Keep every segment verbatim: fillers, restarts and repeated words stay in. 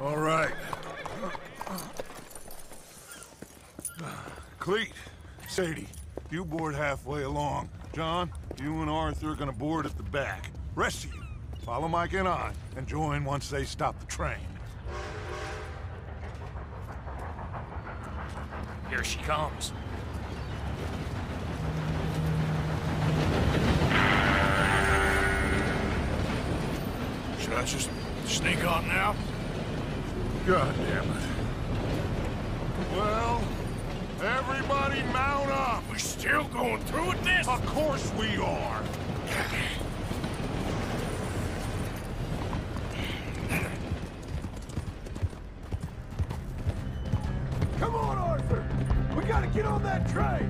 All right. Cleet, Sadie, you board halfway along. John, you and Arthur are gonna board at the back. Rest of you, follow Mike and I, and join once they stop the train. Here she comes. Should I just sneak on now? God damn it. Well, everybody mount up! We're still going through with this? Of course we are! Come on, Arthur! We gotta get on that train!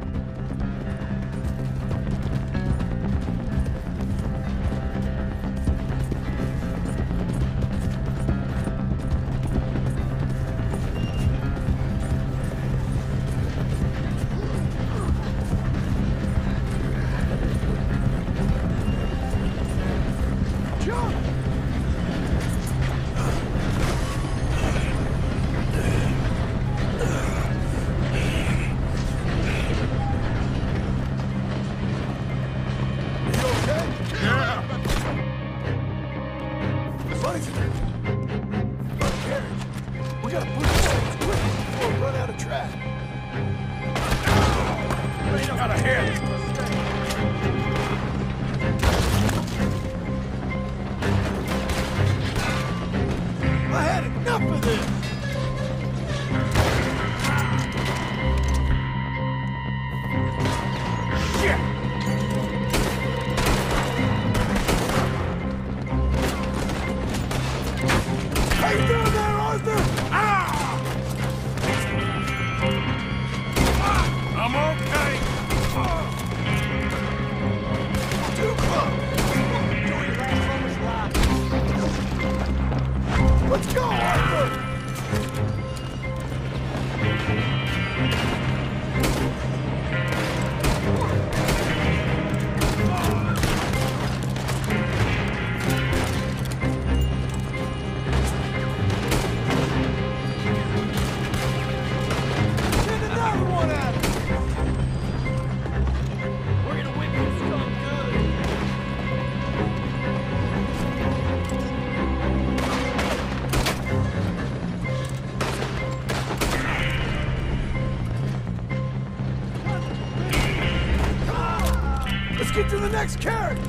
Get to the next carriage!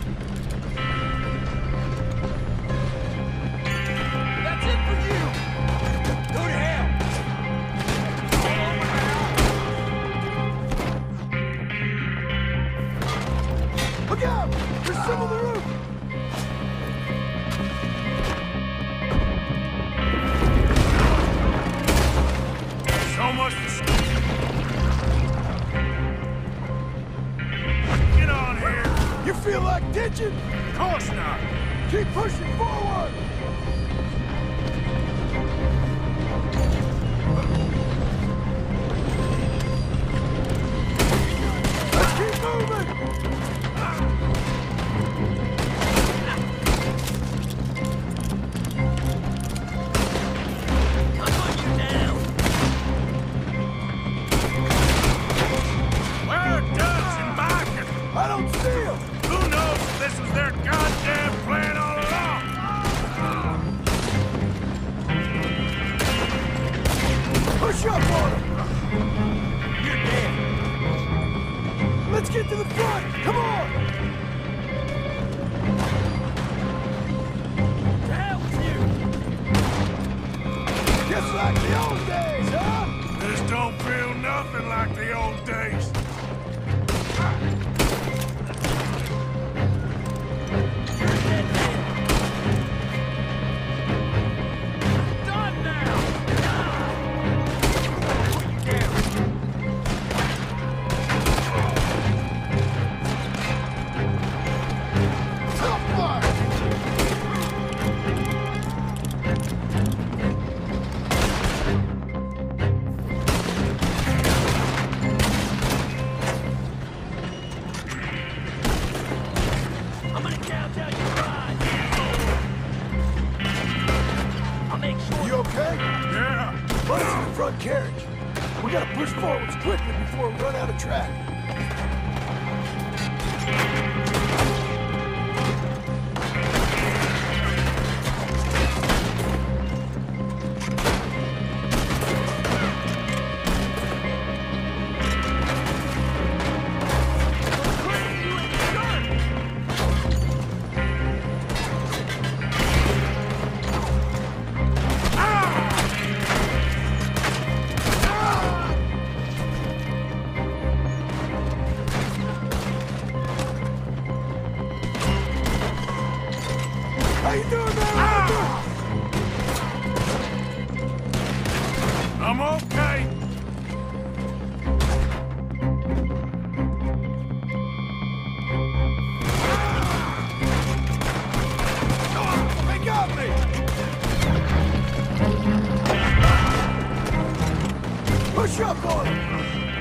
That's it for you! Go to hell! Look out! There's some on the roof! So much to see. You feel like ditching? Of course not. Keep pushing forward! Let's keep moving! I'll put you down. Where are Dutch and Barker? I don't see him! Who knows if this was their goddamn plan all along? Push up on him! You're dead. Let's get to the front! Come on! that carriage. We gotta push forwards quickly before we run out of track. How you doing there, Arthur? I'm okay. They got me! Push up on him!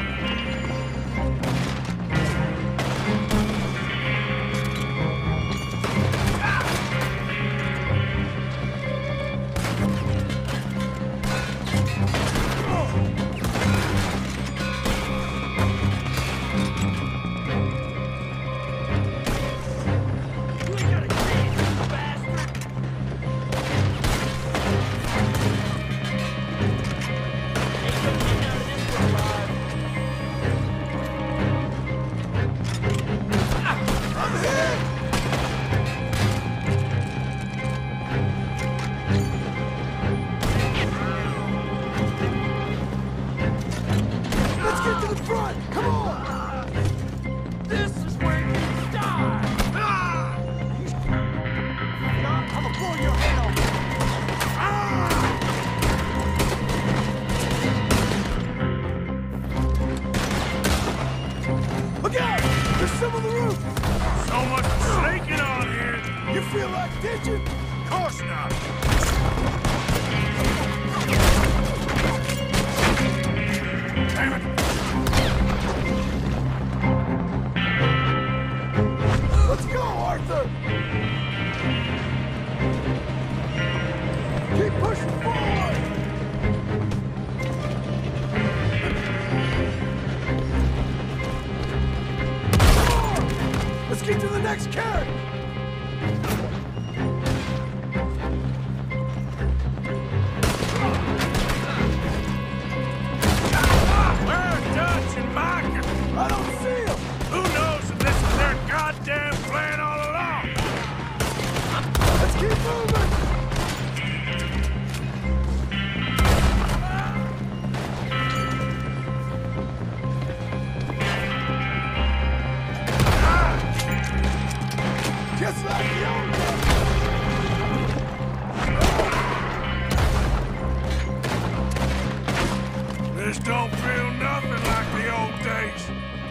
Some of the roof! So much snaking on here! You feel like ditching? Of course not! Damn it! Let's go, Arthur! Keep pushing forward! Let's get to the next carrot! Where are Dutch and Micah? I don't see them! Who knows if this is their goddamn plan all along? Let's keep moving! Just like the old days! This don't feel nothing like the old days.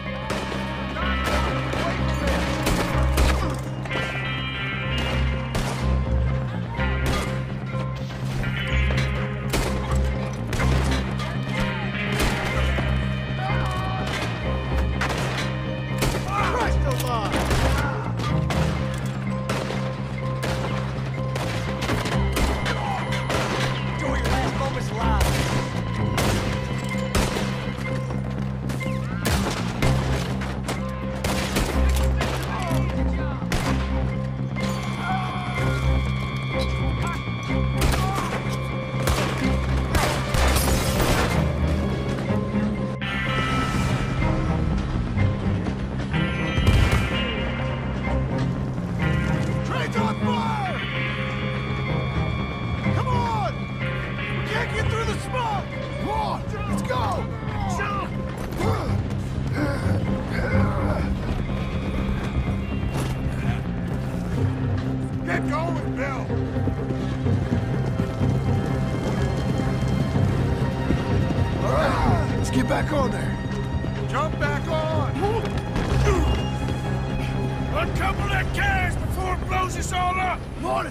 Christ alive! Enjoy your last moments alive. Train's on fire! Come on! We can't get through the smoke! Come on, let's go! Get going, Bill! All right, let's get back on there. Jump back on! Uncouple that carriage before it blows us all up! On it!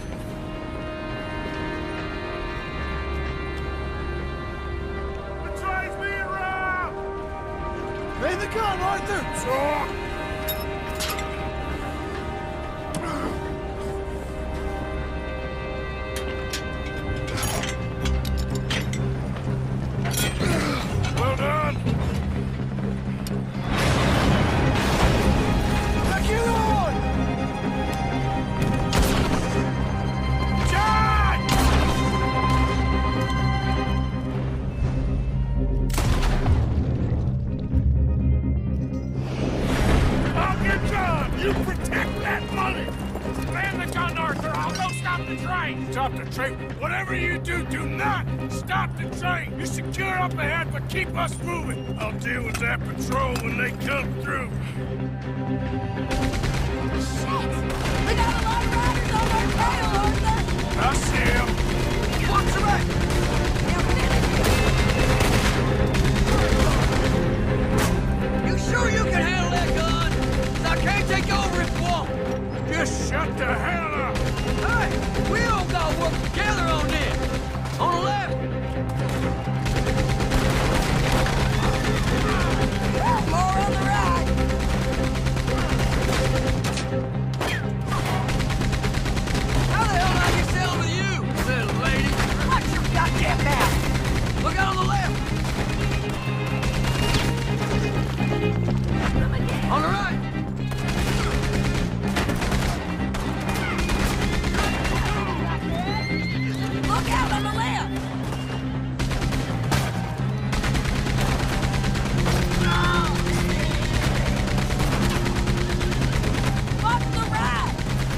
Betrays me around! Lay the gun, Arthur! So Don't stop the train! Stop the train! Whatever you do, do not stop the train! You secure up ahead, but keep us moving! I'll deal with that patrol when they come through. Shit! We got a lot of riders on our trail, Arthur! I see him! Watch the right! You sure you can handle that gun? 'Cause I can't take over if you won't. Just shut the hell up! Hey, we all gotta work together on this. On the left. More on the right! How the hell did I get settled with you, little lady? Watch your goddamn mouth. Look out on the left. On the right. Look out on the left! Watch the right!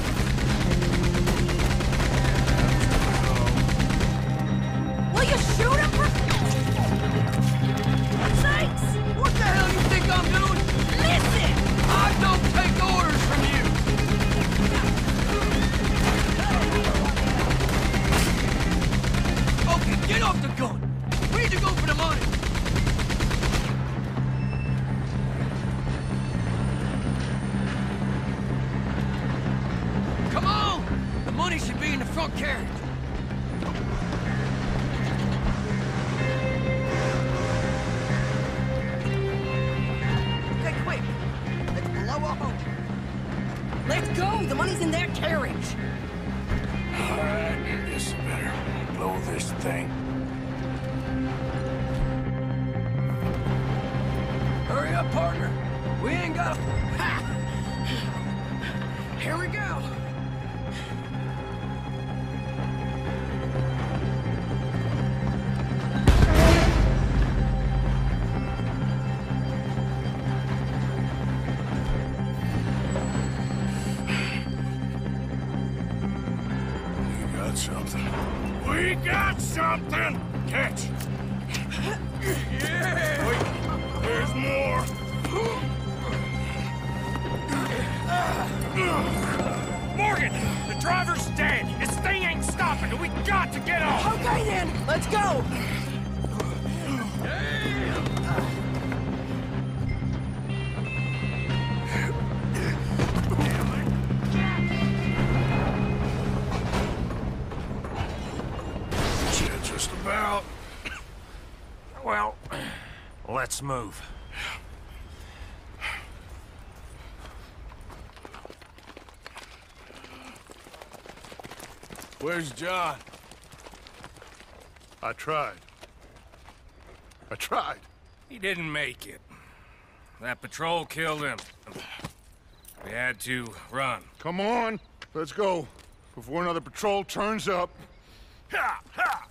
Will you shoot him for... Sakes! What the hell you think I'm doing? Listen! I don't take orders from you. Okay, get off the gun. We need to go for the money. Come on! The money should be in the front carriage. Okay, quick. Let's blow up on. Let's go! The money's in their carriage! All right, this better blow this thing. Hurry up, partner. We ain't got a... Ha! Here we go. We got something. We got something! Catch! Yeah! Wait, there's more! Morgan! The driver's dead! This thing ain't stopping, and we got to get off! Okay then, let's go! Yeah, just about. Well, let's move. Where's John? I tried. I tried. He didn't make it. That patrol killed him. We had to run. Come on, let's go. Before another patrol turns up. Ha! Ha!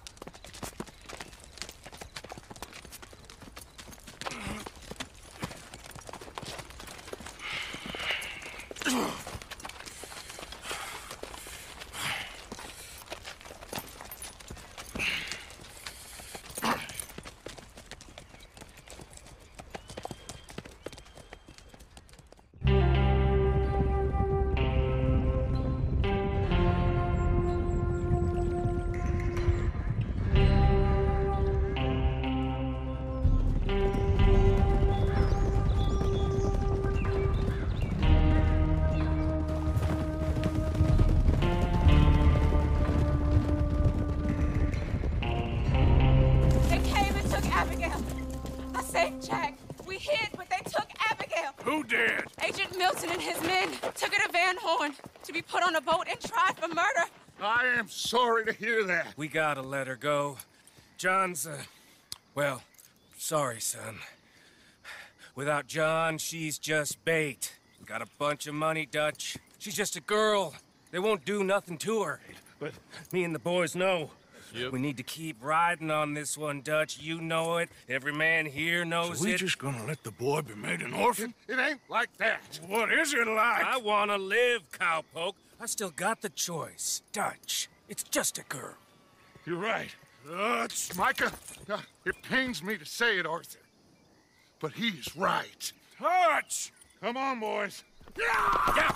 They came and took Abigail. I saved Jack. We hid, but they took Abigail. Who did? Agent Milton and his men took her to Van Horn to be put on a boat and tried for murder. I am sorry to hear that. We gotta let her go. John's, uh, well, sorry, son. Without John, she's just bait. We got a bunch of money, Dutch. She's just a girl. They won't do nothing to her. But Me and the boys know. Yep. We need to keep riding on this one, Dutch. You know it. Every man here knows So we it. just gonna let the boy be made an orphan? it ain't like that. What is it like? I wanna live, cowpoke. I still got the choice. Dutch, it's just a girl. You're right. Dutch. Micah, uh, it pains me to say it, Arthur. But he's right. Dutch! Come on, boys. Yeah! Yeah!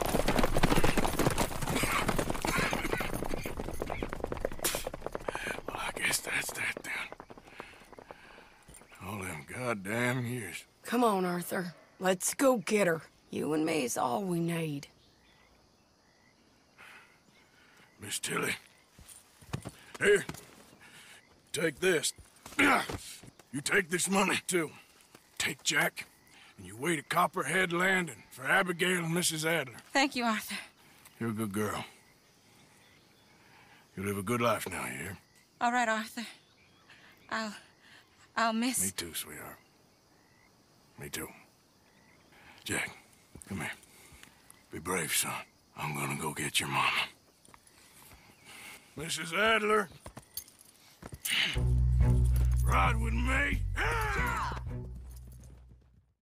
Well, I guess that's that then. All them goddamn years. Come on, Arthur. Let's go get her. You and me is all we need. Miss Tilly. Here. Take this. You take this money, too. Take Jack, and you wait at Copperhead Landing for Abigail and Missus Adler. Thank you, Arthur. You're a good girl. You live a good life now, you hear? All right, Arthur. I'll... I'll miss... Me too, sweetheart. Me too. Jack, come here. Be brave, son. I'm gonna go get your mama. Missus Adler. Ride with me.